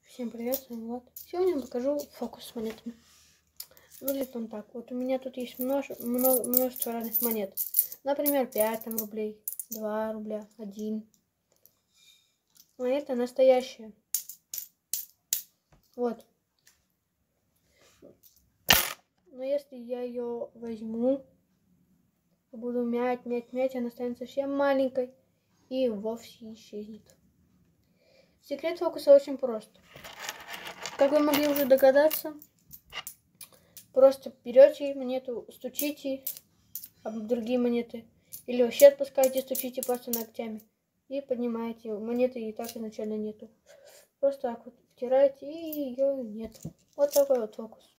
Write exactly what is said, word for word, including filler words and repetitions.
Всем привет, с вами Влад. Сегодня я покажу фокус с монетами. Выглядит он так. Вот у меня тут есть множество, множество разных монет. Например, пять там, рублей, два рубля, один. Монета настоящая. Вот. Но если я ее возьму, буду мять, мять, мять, она станет совсем маленькой и вовсе исчезнет. Секрет фокуса очень прост. Как вы могли уже догадаться, просто берете монету, стучите об другие монеты. Или вообще отпускаете, стучите просто ногтями. И поднимаете. Монеты и так изначально нету. Просто так вот втираете, и ее нет. Вот такой вот фокус.